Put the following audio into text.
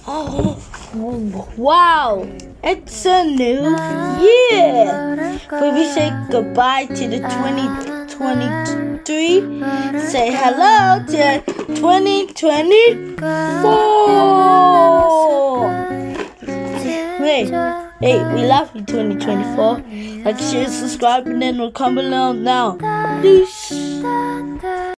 Wow, it's a new year. When we say goodbye to the 2023, say hello to 2024. Hey, we love you 2024. Like, share, subscribe, and then we'll come along now. Peace.